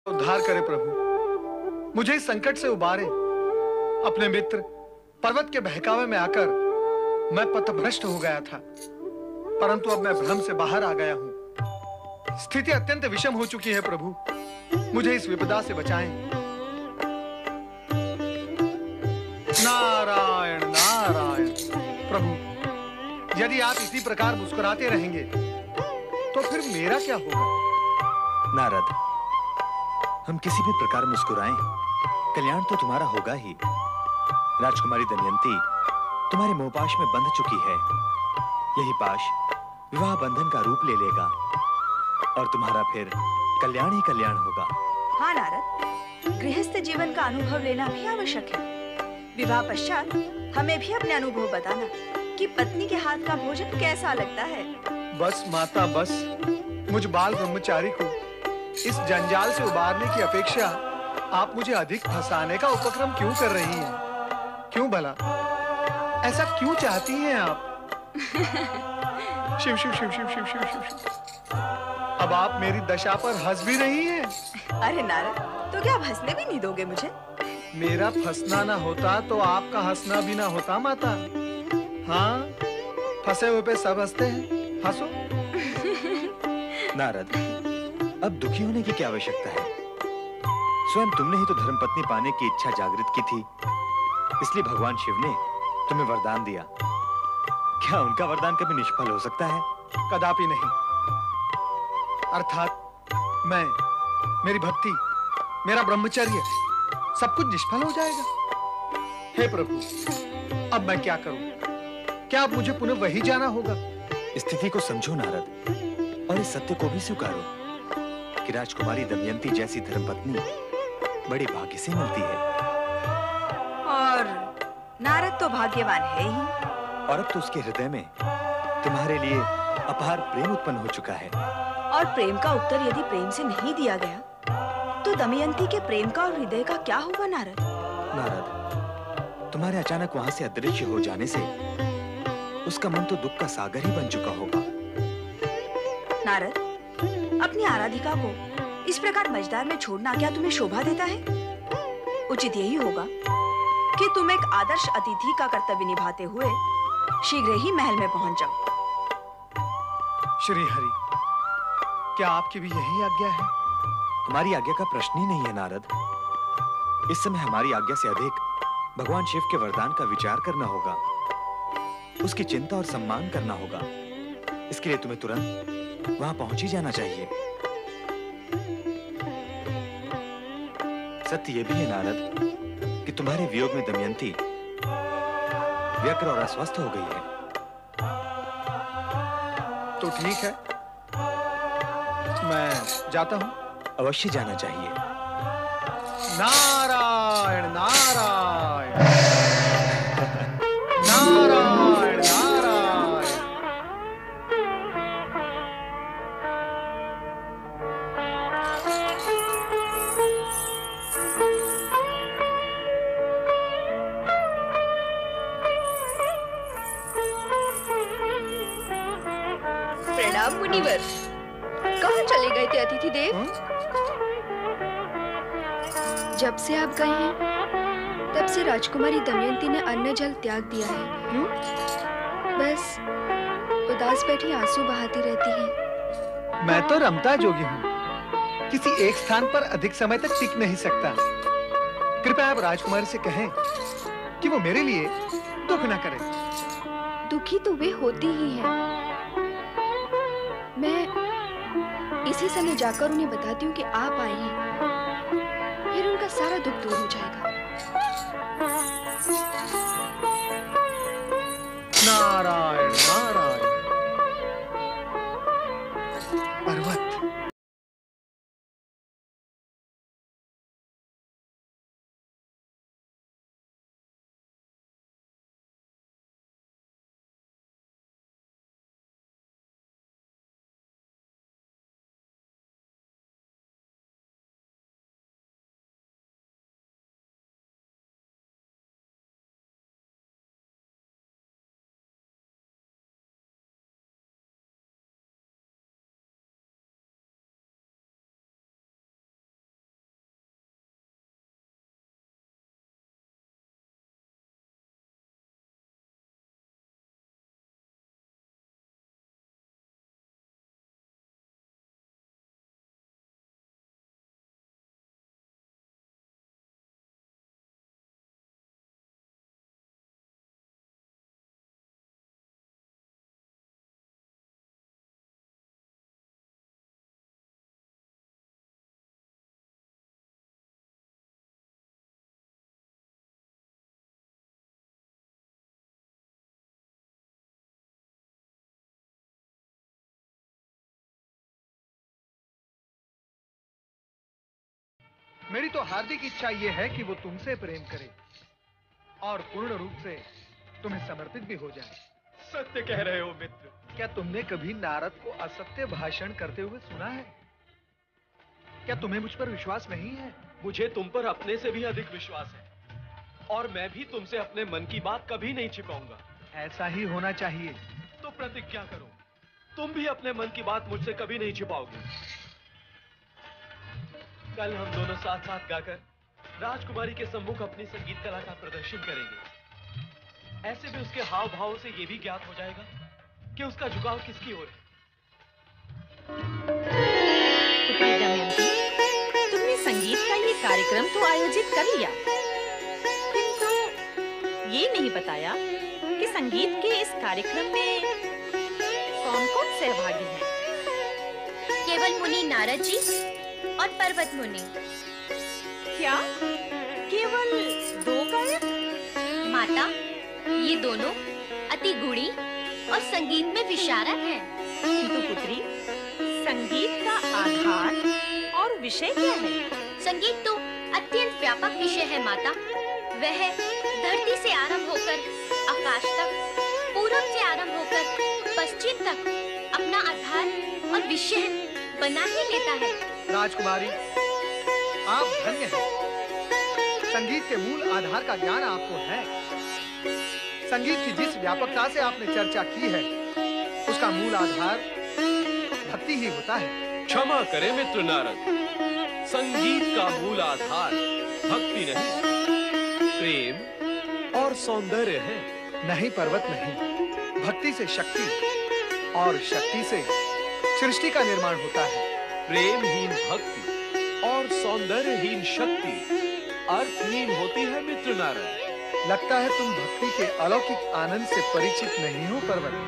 उद्धार करे प्रभु, मुझे इस संकट से उबारे। अपने मित्र पर्वत के बहकावे में आकर मैं पथभ्रष्ट हो गया था, परंतु अब मैं भ्रम से बाहर आ गया हूं। स्थिति अत्यंत विषम हो चुकी है प्रभु, मुझे इस विपदा से बचाएं। नारायण नारायण। प्रभु, यदि आप इसी प्रकार मुस्कुराते रहेंगे तो फिर मेरा क्या होगा? नारद, हम किसी भी प्रकार मुस्कुराएं, कल्याण तो तुम्हारा होगा ही। राजकुमारी दमयंती तुम्हारे मोहपाश में बंध चुकी है। यही पाश विवाह बंधन का रूप ले लेगा और तुम्हारा फिर कल्याण ही कल्याण होगा। हाँ नारद, गृहस्थ जीवन का अनुभव लेना भी आवश्यक है। विवाह पश्चात हमें भी अपने अनुभव बताना कि पत्नी के हाथ का भोजन कैसा लगता है। बस माता बस, मुझ बाल ब्रह्मचारी को इस जंजाल से उबारने की अपेक्षा आप मुझे अधिक फंसाने का उपक्रम क्यों कर रही हैं? क्यों भला? ऐसा क्यों चाहती हैं आप? शिव शिव शिव शिव शिव शिव शिव शिव। अब आप मेरी दशा पर हंस भी रही हैं। अरे नारद, तो क्या आप हंसने भी नहीं दोगे मुझे? मेरा फंसना ना होता तो आपका हंसना भी ना होता माता। हाँ, फंसे हुए पे सब हंसते हैं, हंसो। नारद, अब दुखी होने की क्या आवश्यकता है? स्वयं तुमने ही तो धर्मपत्नी पाने की इच्छा जागृत की थी, इसलिए भगवान शिव ने तुम्हें वरदान दिया। क्या उनका वरदान कभी निष्फल हो सकता है? कदापि नहीं। अर्थात मैं, मेरी भक्ति, मेरा ब्रह्मचर्य सब कुछ निष्फल हो जाएगा। हे प्रभु, अब मैं क्या करूं? क्या अब मुझे पुनः वही जाना होगा? स्थिति को समझो नारद, और इस सत्य को भी स्वीकारो कि राजकुमारी दमयंती जैसी धर्मपत्नी बड़े भाग्य से मिलती है। और नारद तो भाग्यवान है ही। और अब तो उसके हृदय में तुम्हारे लिए अपार प्रेम उत्पन्न हो चुका है। और प्रेम का उत्तर यदि प्रेम से नहीं दिया गया तो दमयंती के प्रेम का और हृदय का क्या होगा नारद? नारद, तुम्हारे अचानक वहां से अदृश्य हो जाने से उसका मन तो दुख का सागर ही बन चुका होगा। नारद, अपनी आराधिका को इस प्रकार मझधार में छोड़ना क्या तुम्हें शोभा देता है? उचित यही होगा कि तुम एक आदर्श अतिथि का कर्तव्य निभाते हुए शीघ्र ही महल में पहुंच जाओ। श्री हरि, क्या आपकी भी यही आज्ञा है? हमारी आज्ञा का प्रश्न ही नहीं है नारद। इस समय हमारी आज्ञा से अधिक भगवान शिव के वरदान का विचार करना होगा, उसकी चिंता और सम्मान करना होगा। इसके लिए तुम्हें तुरंत वहां पहुंच ही जाना चाहिए। सत्य यह भी है नारद कि तुम्हारे वियोग में दमयंती व्यग्र और अस्वस्थ हो गई है। तो ठीक है, मैं जाता हूं। अवश्य जाना चाहिए। नारायण नारायण नारायण नारायण। प्रणाम मुनिवर। कहाँ चले गए थे अतिथि देव? जब से आप गए हैं तब से राजकुमारी दमयंती ने अन्न जल त्याग दिया है। बस उदास बैठी आंसू बहाती रहती है। मैं तो रमता जोगी हूँ, किसी एक स्थान पर अधिक समय तक टिक नहीं सकता। कृपया आप राजकुमारी से कहें कि वो मेरे लिए दुख न करे। दुखी तो वे होती ही हैं। मैं इसी समय जाकर उन्हें बताती हूँ कि आप आए हैं, फिर उनका सारा दुख दूर हो जाएगा। नारायण नारायण। मेरी तो हार्दिक इच्छा यह है कि वो तुमसे प्रेम करे और पूर्ण रूप से तुम्हें समर्पित भी हो जाए। सत्य कह रहे हो मित्र। क्या तुमने कभी नारद को असत्य भाषण करते हुए सुना है? क्या तुम्हें मुझ पर विश्वास नहीं है? मुझे तुम पर अपने से भी अधिक विश्वास है और मैं भी तुमसे अपने मन की बात कभी नहीं छिपाऊंगा। ऐसा ही होना चाहिए। तो प्रतिज्ञा करो, तुम भी अपने मन की बात मुझसे कभी नहीं छिपाओगे। कल हम दोनों साथ साथ गाकर राजकुमारी के सम्मुख अपनी संगीत कला का प्रदर्शन करेंगे। ऐसे में उसके हाव भाव से यह भी ज्ञात हो जाएगा कि उसका झुकाव किसकी ओर है। दमयंती, तुमने संगीत का ये कार्यक्रम तो आयोजित कर लिया, किंतु ये नहीं बताया कि संगीत के इस कार्यक्रम में कौन-कौन सहभागी हैं? केवल मुनि नारद जी और पर्वत मुनि। क्या केवल 2 गायक? माता, ये दोनों अति गुणी और संगीत में विशारद हैं। किंतु पुत्री, संगीत का आधार और विषय क्या है? संगीत तो अत्यंत व्यापक विषय है माता। वह धरती से आरंभ होकर आकाश तक, पूरब से आरंभ होकर पश्चिम तक अपना आधार और विषय बना ही लेता है। राजकुमारी, आप धन्य हैं। संगीत के मूल आधार का ज्ञान आपको है। संगीत की जिस व्यापकता से आपने चर्चा की है, उसका मूल आधार भक्ति ही होता है। क्षमा करें मित्र नारद, संगीत का मूल आधार भक्ति नहीं, प्रेम और सौंदर्य है। नहीं पर्वत, नहीं। भक्ति से शक्ति और शक्ति से सृष्टि का निर्माण होता है। प्रेमहीन भक्ति और सौंदर्यहीन शक्ति अर्थहीन होती है मित्र नारद। लगता है तुम भक्ति के अलौकिक आनंद से परिचित नहीं हो पर्वत।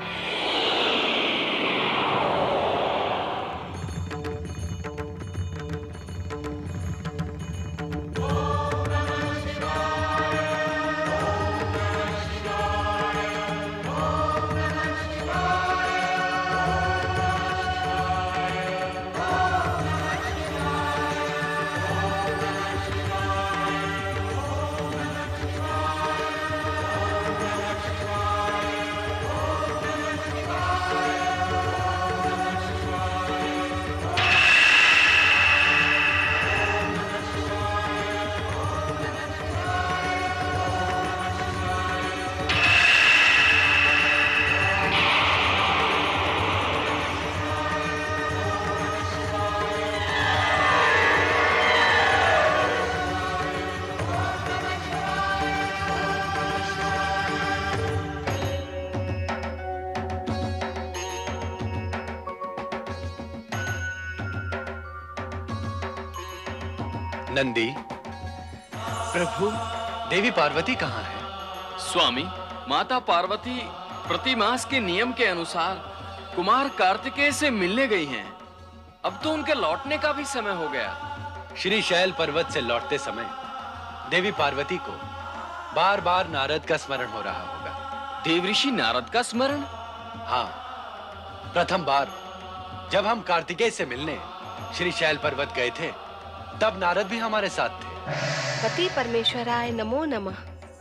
नंदी, प्रभु, देवी पार्वती कहाँ है? स्वामी, माता पार्वती प्रतिमास के नियम के अनुसार कुमार कार्तिकेय से मिलने गई हैं। अब तो उनके लौटने का भी समय हो गया। श्री शैल पर्वत से लौटते समय देवी पार्वती को बार बार नारद का स्मरण हो रहा होगा। देवऋषि नारद का स्मरण? हाँ, प्रथम बार जब हम कार्तिकेय से मिलने श्री शैल पर्वत गए थे, तब नारद भी हमारे साथ थे। पति परमेश्वराय नमो नमः।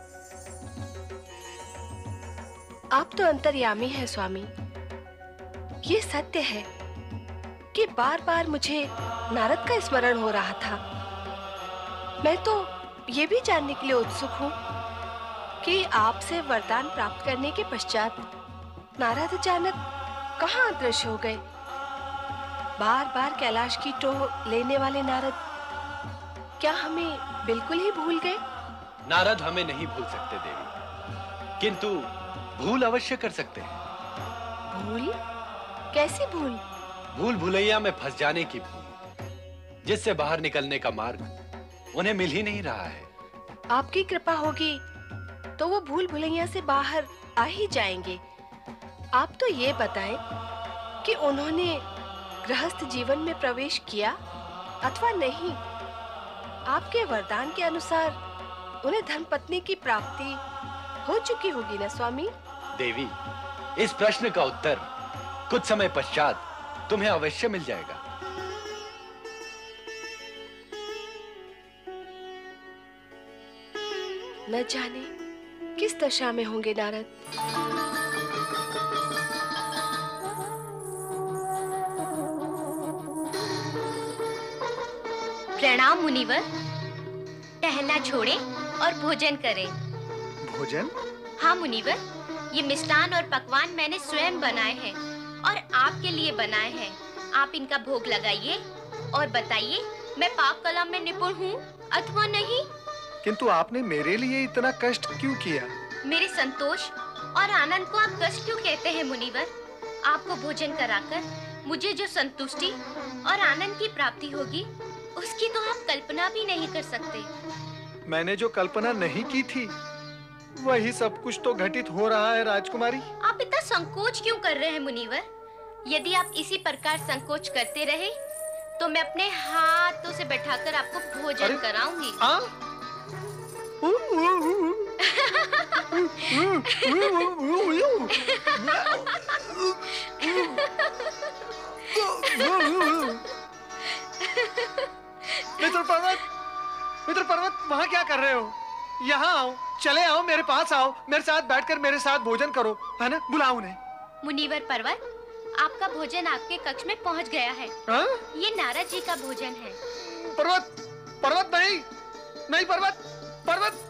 आप तो अंतर्यामी हैं स्वामी। ये सत्य है कि बार बार मुझे नारद का स्मरण हो रहा था। मैं तो ये भी जानने के लिए उत्सुक हूँ कि आपसे वरदान प्राप्त करने के पश्चात नारद अचानक कहाँ अदृश्य हो गए। बार बार कैलाश की टोह लेने वाले नारद क्या हमें बिल्कुल ही भूल गए? नारद हमें नहीं भूल सकते देवी, किंतु भूल अवश्य कर सकते हैं। भूल? कैसी भूल? भूल भुलैया में फंस जाने की भूल, जिससे बाहर निकलने का मार्ग उन्हें मिल ही नहीं रहा है। आपकी कृपा होगी तो वो भूल भुलैया से बाहर आ ही जाएंगे। आप तो ये बताएं कि उन्होंने गृहस्थ जीवन में प्रवेश किया अथवा नहीं। आपके वरदान के अनुसार उन्हें धर्मपत्नी की प्राप्ति हो चुकी होगी ना स्वामी? देवी, इस प्रश्न का उत्तर कुछ समय पश्चात तुम्हें अवश्य मिल जाएगा। न जाने किस दशा में होंगे नारद। प्रणाम मुनिवर। टहलना छोड़े और भोजन करें। भोजन? हाँ मुनिवर, ये मिष्ठान और पकवान मैंने स्वयं बनाए हैं और आपके लिए बनाए हैं। आप इनका भोग लगाइए और बताइए मैं पाक कला में निपुण हूँ अथवा नहीं। किंतु आपने मेरे लिए इतना कष्ट क्यों किया? मेरे संतोष और आनंद को आप कष्ट क्यों कहते हैं मुनिवर? आपको भोजन कराकर मुझे जो संतुष्टि और आनंद की प्राप्ति होगी उसकी तो आप कल्पना भी नहीं कर सकते। मैंने जो कल्पना नहीं की थी वही सब कुछ तो घटित हो रहा है राजकुमारी। आप इतना संकोच क्यों कर रहे हैं मुनिवर? यदि आप इसी प्रकार संकोच करते रहे तो मैं अपने हाथों से बैठाकर आपको भोजन कराऊंगी। मित्र पर्वत, वहाँ क्या कर रहे हो? यहाँ आओ, चले आओ, मेरे पास आओ, मेरे साथ बैठकर मेरे साथ भोजन करो, है ना? बुलाओ उन्हें। मुनिवर पर्वत, आपका भोजन आपके कक्ष में पहुँच गया है। हा? ये नारद जी का भोजन है। पर्वत, पर्वत नहीं, नहीं पर्वत, पर्वत।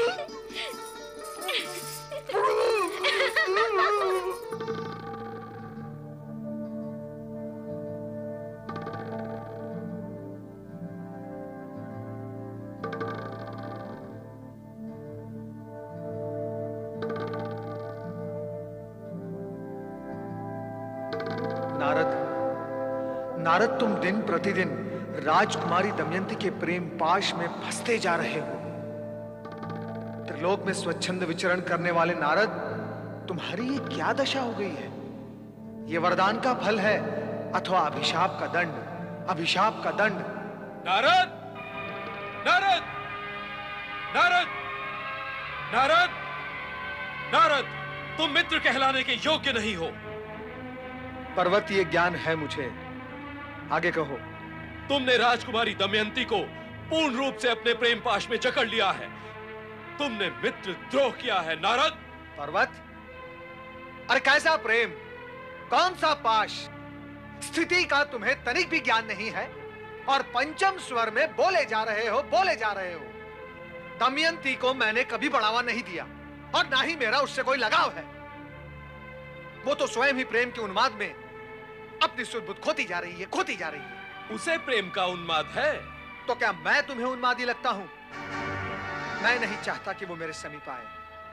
नारद, तुम दिन प्रतिदिन राजकुमारी दमयंती के प्रेम पाश में फंसते जा रहे हो। त्रिलोक में स्वच्छंद विचरण करने वाले नारद, तुम्हारी ये क्या दशा हो गई है? ये वरदान का फल है अथवा अभिशाप का दंड? अभिशाप का दंड। नारद, नारद, नारद, नारद, नारद, तुम मित्र कहलाने के योग्य नहीं हो। पर्वत, ये ज्ञान है मुझे, आगे कहो। तुमने राजकुमारी दमयंती को पूर्ण रूप से अपने प्रेम पाश में जकड़ लिया है। तुमने मित्र द्रोह किया है नारद। पर्वत, अरे कैसा प्रेम, कौन सा पाश? स्थिति का तुम्हें तनिक भी ज्ञान नहीं है और पंचम स्वर में बोले जा रहे हो, बोले जा रहे हो। दमयंती को मैंने कभी बढ़ावा नहीं दिया और ना ही मेरा उससे कोई लगाव है। वो तो स्वयं ही प्रेम के उन्माद में अपनी सुध-बुध खोती जा रही है, खोती जा रही है। उसे प्रेम का उन्माद है तो क्या मैं तुम्हें उन्मादी लगता हूं? मैं नहीं चाहता कि वो मेरे समीप आए।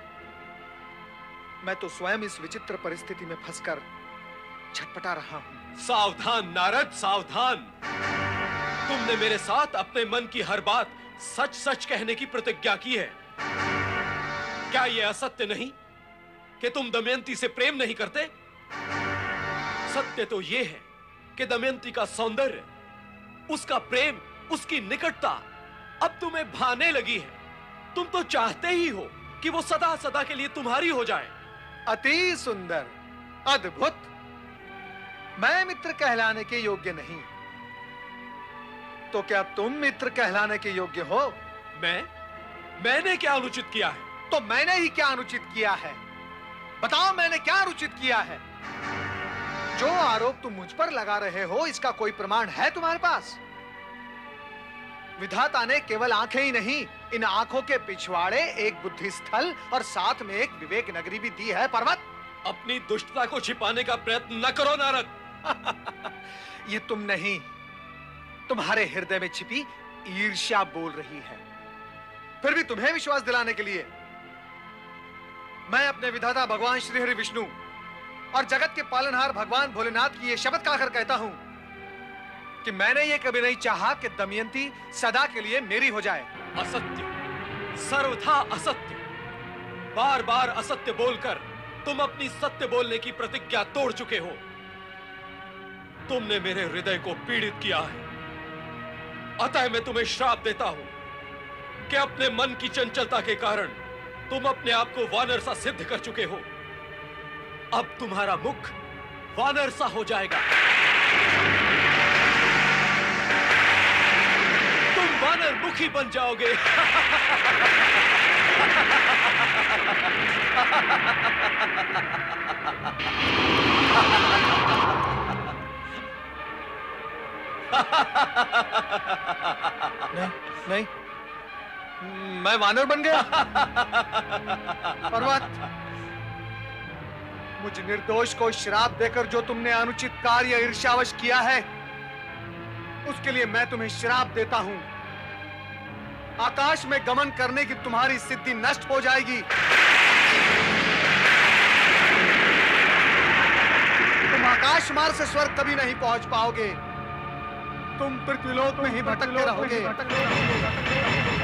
मैं तो स्वयं इस विचित्र परिस्थिति में फंसकर छटपटा रहा हूं। सावधान नारद, सावधान। तुमने मेरे साथ अपने मन की हर बात सच सच कहने की प्रतिज्ञा की है। क्या यह असत्य नहीं कि तुम दमयंती से प्रेम नहीं करते? सत्य तो यह है कि दमयंती का सौंदर्य, उसका प्रेम, उसकी निकटता अब तुम्हें भाने लगी है। तुम तो चाहते ही हो कि वो सदा सदा के लिए तुम्हारी हो जाए। अति सुंदर, अद्भुत। मैं मित्र कहलाने के योग्य नहीं, तो क्या तुम मित्र कहलाने के योग्य हो? मैंने क्या अनुचित किया है? तो मैंने ही क्या अनुचित किया है? बताओ, मैंने क्या अनुचित किया है? जो आरोप तुम मुझ पर लगा रहे हो, इसका कोई प्रमाण है तुम्हारे पास? विधाता ने केवल आंखें ही नहीं, इन आंखों के पिछवाड़े एक बुद्धि स्थल और साथ में एक विवेक नगरी भी दी है। पर्वत, अपनी दुष्टता को छिपाने का प्रयत्न न करो नारद। ये तुम नहीं, तुम्हारे हृदय में छिपी ईर्ष्या बोल रही है। फिर भी तुम्हें विश्वास दिलाने के लिए मैं अपने विधाता भगवान श्री हरि विष्णु और जगत के पालनहार भगवान भोलेनाथ की ये शपथ खाकर कहता हूं कि मैंने ये कभी नहीं चाहा कि दमयंती सदा के लिए मेरी हो जाए। असत्य, सर्वथा असत्य। बार बार असत्य बोलकर तुम अपनी सत्य बोलने की प्रतिज्ञा तोड़ चुके हो। तुमने मेरे हृदय को पीड़ित किया है। अतः मैं तुम्हें श्राप देता हूं कि अपने मन की चंचलता के कारण तुम अपने आप को वानर सा सिद्ध कर चुके हो। अब तुम्हारा मुख वानर सा हो जाएगा। तुम वानर मुखी बन जाओगे। नहीं, नहीं, मैं वानर बन गया। पर्वत, मुझ निर्दोष को श्राप देकर जो तुमने अनुचित कार्य ईर्ष्यावश किया है, उसके लिए मैं तुम्हें श्राप देता हूं। आकाश में गमन करने की तुम्हारी सिद्धि नष्ट हो जाएगी। तुम आकाश मार्ग से स्वर्ग कभी नहीं पहुंच पाओगे। तुम पृथ्वीलोक में ही भटकते रहोगे।